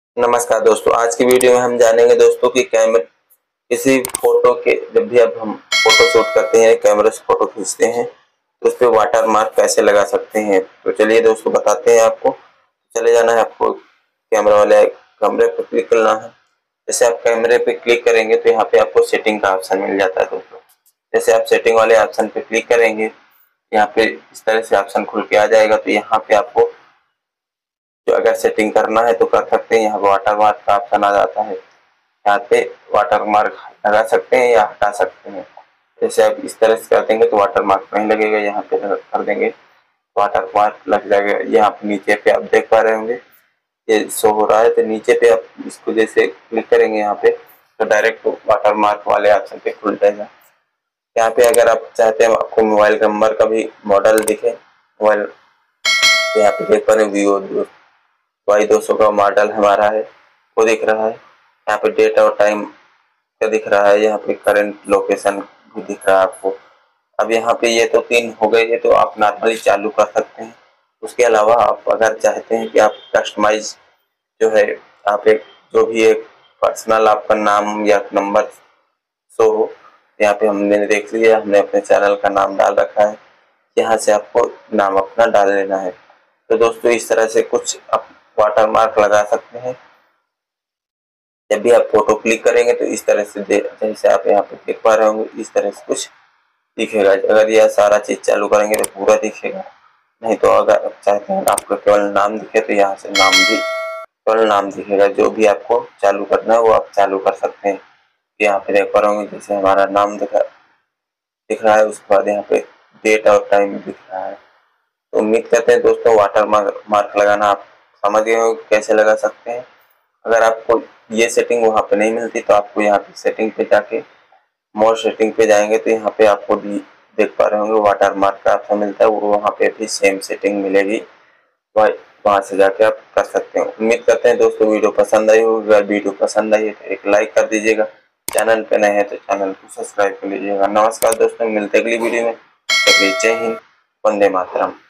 नमस्कार दोस्तों, आज की वीडियो में हम जानेंगे दोस्तों कि कैमरे किसी फोटो के जब भी अब हम फोटो शूट करते हैं, कैमरे से फोटो खींचते हैं तो उस पे वाटर मार्क कैसे लगा सकते हैं। तो चलिए दोस्तों बताते हैं आपको। चले जाना है आपको कैमरा वाले कमरे पर क्लिक करना है। जैसे आप कैमरे पे क्लिक करेंगे तो यहाँ पे आपको सेटिंग का ऑप्शन मिल जाता है दोस्तों। जैसे आप सेटिंग वाले ऑप्शन पे क्लिक करेंगे, यहाँ पे इस तरह से ऑप्शन खुल के आ जाएगा। तो यहाँ पे आपको जो अगर सेटिंग करना है तो कर सकते हैं। यहाँ वाटर मार्क का ऑप्शन आ जाता है, यहाँ पे वाटर मार्क लगा सकते हैं या हटा सकते हैं। जैसे आप इस तरह से कर देंगे तो वाटर मार्क नहीं लगेगा, यहाँ पे कर देंगे वाटर मार्क लग जाएगा। यहाँ पे नीचे पे आप देख पा रहे होंगे ये शो हो रहा है, तो नीचे पे आप इसको जैसे क्लिक करेंगे यहाँ पे तो डायरेक्ट वाटर मार्क वाले ऑप्शन पे खुल जाएगा। यहाँ पे अगर आप चाहते हैं आपको मोबाइल नंबर का भी मॉडल दिखे, मोबाइल यहाँ पे देख पा रहे वीवो Y200 का मॉडल हमारा है वो दिख रहा है। यहाँ पे डेट और टाइम का दिख रहा है, यहाँ पे करंट लोकेशन भी दिख रहा है आपको। अब यहाँ पे ये तो 3 हो गए, ये तो आप नॉर्मली चालू कर सकते हैं। उसके अलावा आप अगर चाहते हैं कि आप कस्टमाइज जो है आप एक जो भी एक पर्सनल आपका नाम या नंबर शो हो, यहाँ पे हमने देख लिया, हमने अपने चैनल का नाम डाल रखा है, यहाँ से आपको नाम अपना डाल लेना है। तो दोस्तों इस तरह से कुछ आप वाटर मार्क लगा सकते हैं। जब भी आप फोटो क्लिक करेंगे तो इस तरह से जैसे आप यहाँ पे देख पा रहे होंगे इस तरह से कुछ दिखेगा। अगर यह सारा चीज चालू करेंगे तो पूरा दिखेगा, नहीं तो अगर आप चाहते हैं आपको केवल नाम दिखे तो यहाँ से नाम भी केवल नाम दिखेगा। जो भी आपको चालू करना है वो आप चालू कर सकते हैं। यहाँ पे देख पा रहे होंगे जैसे हमारा नाम दिख रहा है, उसके बाद यहाँ पे डेट और टाइम दिख रहा है। तो उम्मीद करते हैं दोस्तों वाटर मार्क लगाना आप समझ गए हो कैसे लगा सकते हैं। अगर आपको ये सेटिंग वहाँ पे नहीं मिलती तो आपको यहाँ पे सेटिंग पे जाके मोर सेटिंग पे जाएंगे तो यहाँ पे आपको भी देख पा रहे होंगे वाटर मार्क का ऑप्शन मिलता है, वो वहाँ पे भी सेम सेटिंग मिलेगी। वहाँ से जाके आप कर सकते हैं। उम्मीद करते हैं दोस्तों वीडियो पसंद आई होगी। अगर वीडियो पसंद आई है तो एक लाइक कर दीजिएगा, चैनल पे नए हैं तो चैनल को सब्सक्राइब कर लीजिएगा। नमस्कार दोस्तों, मिलते अगली वीडियो में। जय हिंद, वंदे मातरम।